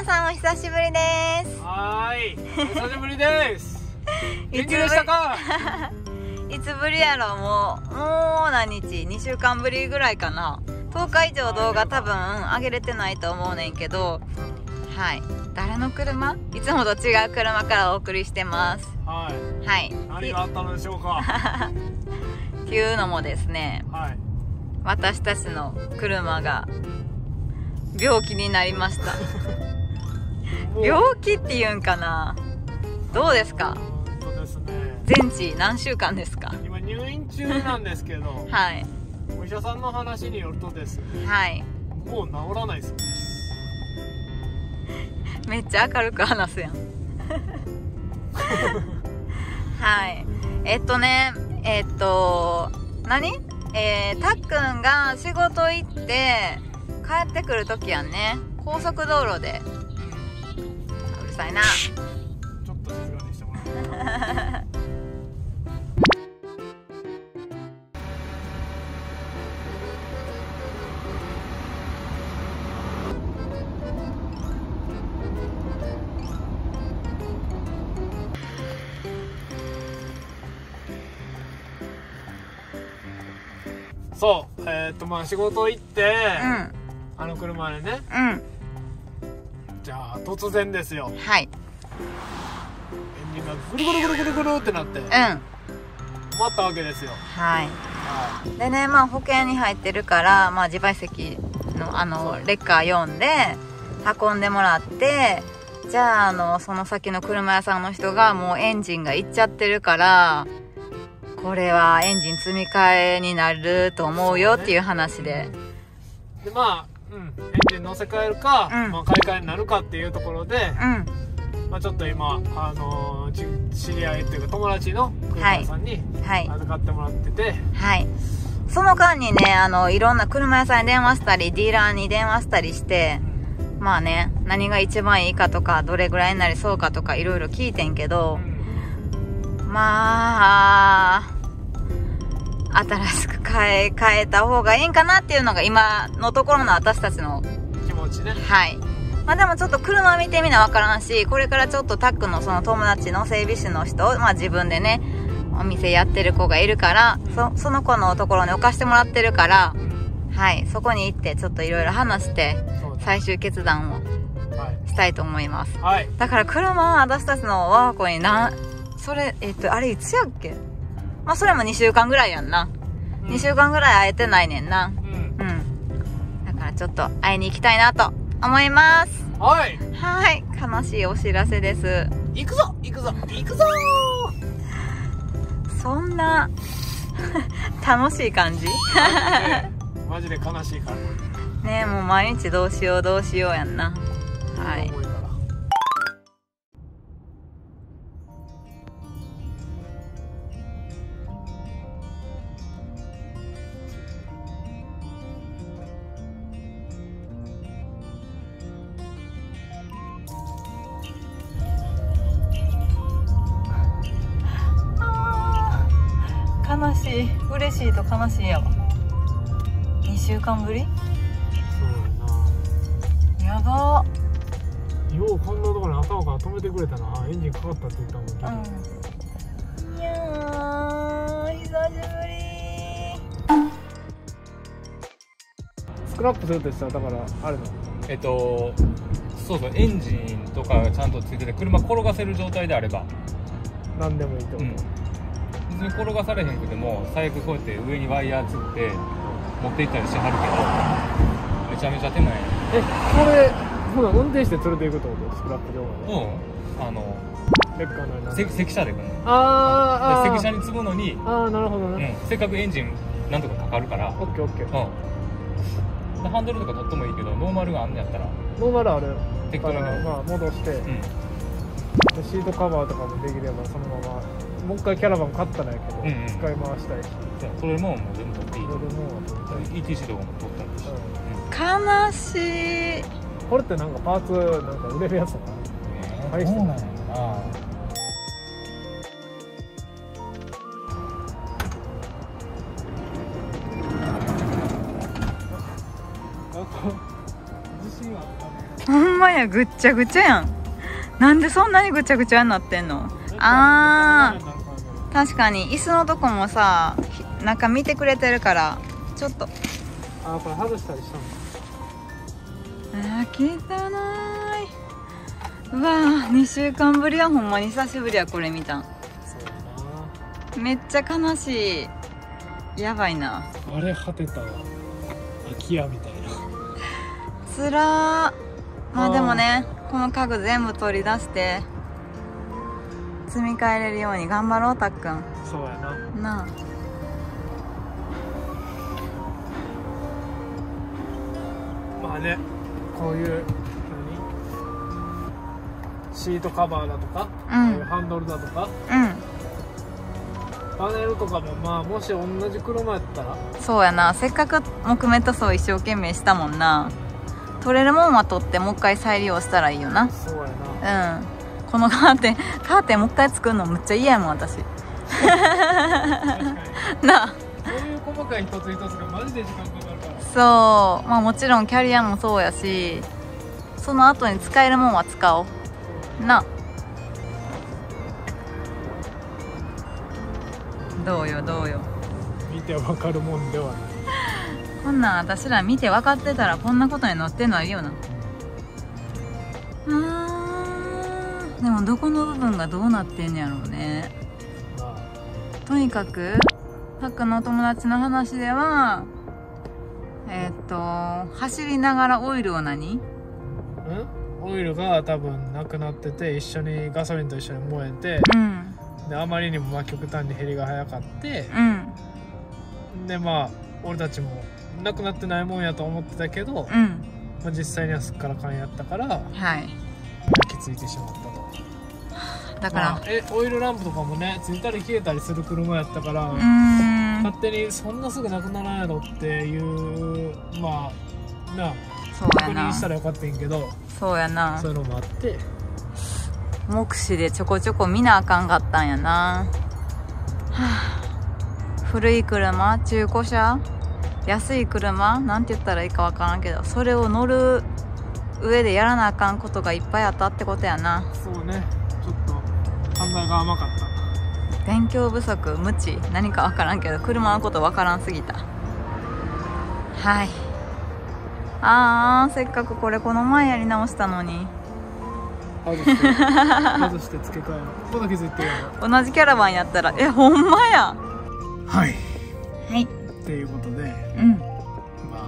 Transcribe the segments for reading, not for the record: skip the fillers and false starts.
皆さんお久しぶりです。 はーい、お久しぶりです。元気でしたか？ いつぶりやろ。もう何日、2週間ぶりぐらいかな。10日以上動画多分上げれてないと思うねんけど、はい、誰の車？いつもと違う車からお送りしてます。 はい、 はい、 何があったのでしょうか？ っていうのもですね、 はい、 私たちの車が病気になりました。病気っていうんかな、どうですか？ そうですね、 全治何週間ですか？ 今入院中なんですけど、 はい、 お医者さんの話によるとですね、 はい、 もう治らないそうです。 めっちゃ明るく話すやん。はい、何？たっくんが仕事行って帰ってくる時やんね。高速道路で、うるさいな。 ちょっと静かにしてもらって。そう、まあ仕事行って、あの車でね、じゃあ突然ですよ、 はい、 エンジンがぐるぐるぐるぐるぐるってなって、止まったわけですよ。 はい、でね、まあ保険に入ってるから、まあ、自賠責のレッカー呼んで運んでもらって、じゃあその先の車屋さんの人がもうエンジンがいっちゃってるから、これはエンジン積み替えになると思うよっていう話で、 でまあ、エンジン乗せ替えるか、まあ、買い替えになるかっていうところで、まあ、ちょっと今知り合いというか友達の車屋さんに預かってもらってて、 はい、その間にね、いろんな車屋さんに電話したりディーラーに電話したりして、まあね、何が一番いいかとかどれぐらいになりそうかとかいろいろ聞いてんけど、まあ新しく変えた方がいいんかなっていうのが今のところの私たちの気持ちね。 はい。まあでもちょっと車見てみなわからんし、これからちょっとタックのその友達の整備士の人、まあ自分でねお店やってる子がいるから、その子のところに置かしてもらってるから、はい、そこに行ってちょっといろいろ話して最終決断をしたいと思います。 はい、 だから車は私たちの我が子にそれあれいつやっけ？まあそれも2週間ぐらいやんな。2週間ぐらい会えてないねんな。だからちょっと会いに行きたいなと思います。 はい。 はい、悲しいお知らせです。 行くぞ行くぞ行くぞー。 そんな楽しい感じ？ マジで悲しいからね。もう毎日どうしようどうしようやんな。はい。悲しい、嬉しいと悲しいやわ。2週間ぶり？ そうやな。 やば。 ようこんなところに頭から止めてくれたな。エンジンかかったって言ったもん。 いやー、久しぶり。 スクラップするってさ、だからあれのそうそう、エンジンとかちゃんとついてて車転がせる状態であれば何でもいいってこと。 別に転がされへんくても最悪こうやって上にワイヤーつって持っていったりしはるけど、めちゃめちゃ手間や。 これほら運転して連れて行くってこと？スクラップ場まで。レッカーの積車で来るの。積車に積むのに、 なるほどね。 せっかくエンジンなんとかかかるから。 オッケーオッケー。 ハンドルとか取ってもいいけど、ノーマルがあんねやったらノーマルある。 適当にまあ戻して、シートカバーとかもできればそのままもう一回キャラバン買ったらやけど、使い回したいし、 それも全部取っていい。 それも ETC とかも取ったりし悲しい。 これってなんかパーツなんか売れるやつだな。 どうなんやろな。 自信はあったね。 ほんままや、ぐっちゃぐちゃやん。なんでそんなにぐちゃぐちゃになってんの？あー、確かに椅子のとこもさ、中見てくれてるからちょっと、 あ、これ外したりしたの？ 汚い。うわー、2週間ぶりはほんまに久しぶりや。これ見たん。 そうめっちゃ悲しい。やばいな。 あれ果てたわ。空き家みたいな。 つらー。まあでもね、この家具全部取り出して積み替えれるように頑張ろう、たっくん。 そうやな。 なあ。 まあね、こういうシートカバーだとか、 うん、 こういうハンドルだとか、パネルとかも、まあもし同じ車やったら、 そうやな。せっかく木目塗装一生懸命したもんな。取れるもんは取ってもう一回再利用したらいいよな。 そうやな。 うん。このカーテンもう一回作るのむっちゃ嫌やもん、私。 確かになあ。 そういう細かい一つ一つがマジで時間かかるから。 そう、まあもちろんキャリアもそうやし、その後に使えるもんは使おうな。どうよどうよ。 見てわかるもんではない。 こんなん私ら見て分かってたらこんなことになってんのあるよな。でもどこの部分がどうなってんやろうね。とにかくパックのお友達の話では走りながらオイルをオイルが多分なくなってて、一緒にガソリンと一緒に燃えて、であまりにも極端に減りが早かって、でまあ俺たちもなくなってないもんやと思ってたけど、まあ、実際にはすっからかんやったから、 はい、 焼き付いてしまったと。 だから、 まあ、オイルランプとかもね、ついたり消えたりする車やったから、勝手にそんなすぐなくならんやろっていうまあな、確認したらよかったんやけど、 そうやな、 そういうのもあって目視でちょこちょこ見なあかんかったんやな。古い車、中古車、安い車、なんて言ったらいいかわからんけど、それを乗る上でやらなあかんことがいっぱいあったってことやな。 そうね、ちょっと考えが甘かった。 勉強不足、無知、何かわからんけど車のことわからんすぎた。はい。せっかくこれこの前やり直したのに。 外して付け替える。ここだけついてるやろ。 同じキャラバンやったら、ほんまや。 はいはい。 っていうことで、ま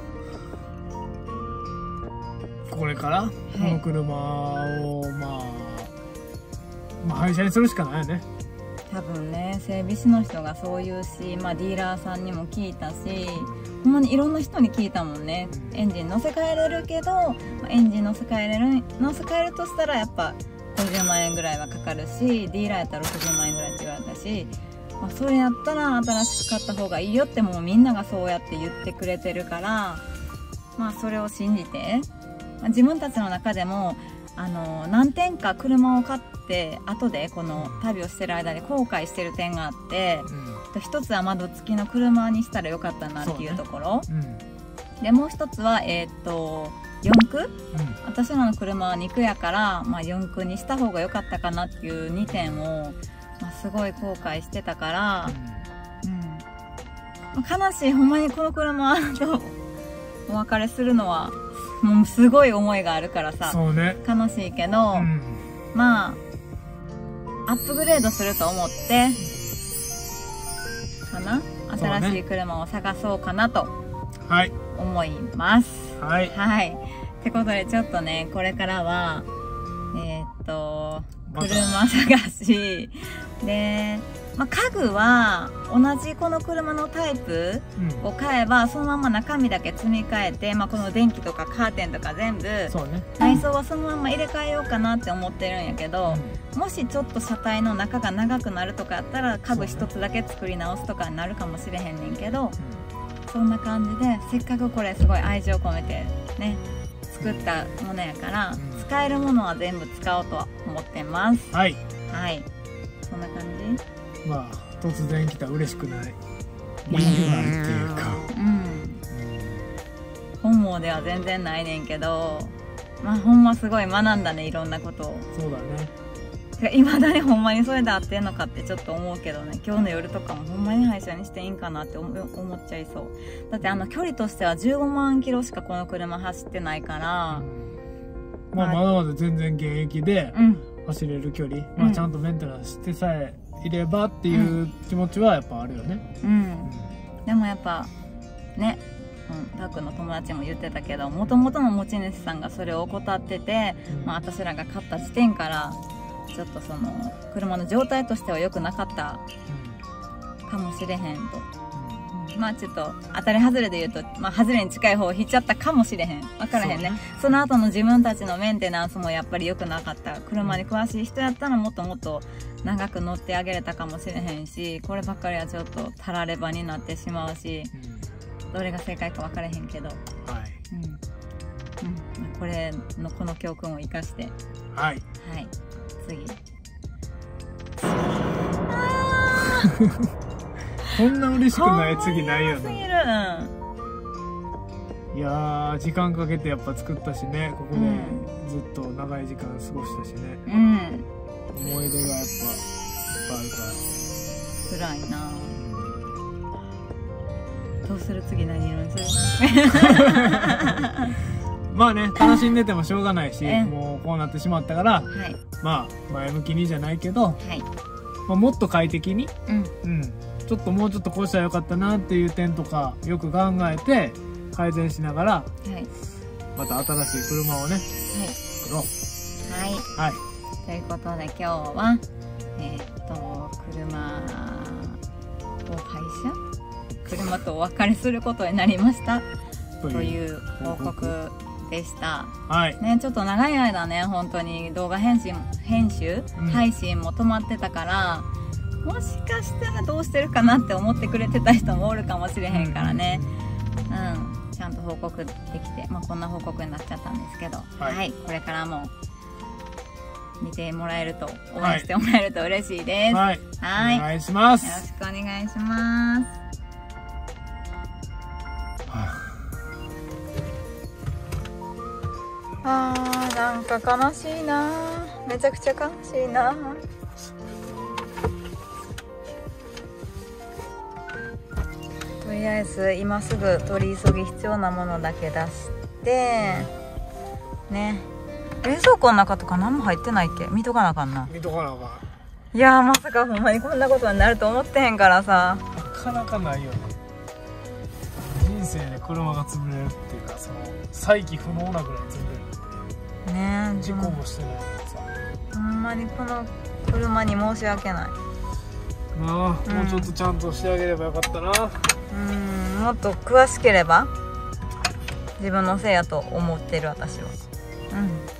あこれからこの車を、まあ廃車にするしかないよね。 多分ね、整備士の人がそう言うし、ディーラーさんにも聞いたし、ほんまにいろんな人に聞いたもんね。エンジン乗せ替えれるけど、エンジン乗せ替えるとしたらやっぱ50万円ぐらいはかかるし、ディーラーやったら60万円ぐらいって言われたし、それやったら新しく買った方がいいよってもうみんながそうやって言ってくれてるから、それを信じて、自分たちの中でも何点か車を買って後でこの旅をしてる間に後悔してる点があって、一つは窓付きの車にしたらよかったなっていうところ、でもう一つは4駆、私らの車は2駆やから、4駆にした方が良かったかなっていう2点を、すごい後悔してたから、悲しい。ほんまにこの車とお別れするのはもうすごい思いがあるからさ、 そうね、 悲しいけど、アップグレードすると思ってかな、新しい車を探そうかなと思います。はい、ってことでちょっとね、これからは車探しで、家具は同じこの車のタイプを買えばそのまま中身だけ積み替えて、この電気とかカーテンとか全部、内装はそのまま入れ替えようかなって思ってるんやけど、もしちょっと車体の中が長くなるとかやったら家具一つだけ作り直すとかになるかもしれへんねんけど、そんな感じでせっかくこれすごい愛情込めてね作ったものやから、使えるものは全部使おうとは思ってます。はい、そんな感じ。 突然来た嬉しくない理由があるっていうか、 本望では全然ないねんけど、 まあほんますごい学んだね、いろんなことを。 そうだね。 いまだにほんまにそれで合ってんのかってちょっと思うけどね、今日の夜とかもほんまに廃車にしていいんかなって思っちゃいそう。だって距離としては15万キロしかこの車走ってないから、 まあまだまだ全然現役で走れる距離、まあちゃんとメンテナンスしてさえいればっていう気持ちはやっぱあるよね。 でもやっぱね、タックの友達も言ってたけど、もともとの持ち主さんがそれを怠ってて、まあ私らが買った時点からちょっとその車の状態としては良くなかったかもしれへんと、まあちょっと当たり外れで言うと、まあ外れに近い方を引っちゃったかもしれへん、分からへんね。その後の自分たちのメンテナンスもやっぱり良くなかった。車に詳しい人やったらもっともっと長く乗ってあげれたかもしれへんし、こればっかりはちょっとたらればになってしまうし、どれが正解か分からへんけど、これのこの教訓を生かして、次こんな嬉しくない次ないよね。いやー、時間かけてやっぱ作ったしね、ここでずっと長い時間過ごしたしね、思い出がやっぱいっぱいあるから辛いな。どうする、次何色にするまあね、楽しんでてもしょうがないし、もうこうなってしまったから、まあ前向きにじゃないけど、まあ、もっと快適に、ちょっともうちょっとこうしたらよかったなっていう点とかよく考えて改善しながら、また新しい車をね、作ろう。 ということで今日は車とお別れすることになりましたという報告でした。ね、ちょっと長い間ね、本当に動画編集、配信も止まってたから、もしかしたらどうしてるかなって思ってくれてた人もおるかもしれへんからね、ちゃんと報告できて、まあ、こんな報告になっちゃったんですけど、これからも見てもらえると、応援してもらえると嬉しいです。お願いします。 よろしくお願いします。なんか悲しいな、めちゃくちゃ悲しいな。とりあえず今すぐ取り急ぎ必要なものだけ出してね。冷蔵庫の中とか何も入ってないっけ、見とかなあかんな。 見とかなあかん。いやー、まさかほんまにこんなことになると思ってへんからさ。 なかなかないよね、人生で車が潰れるっていうか、その再起不能なぐらい潰れるってね。事故もしてないのにさ、 ほんまにこの車に申し訳ない。 もうちょっとちゃんとしてあげればよかったな。 もっと詳しければ自分のせいやと思ってる私は。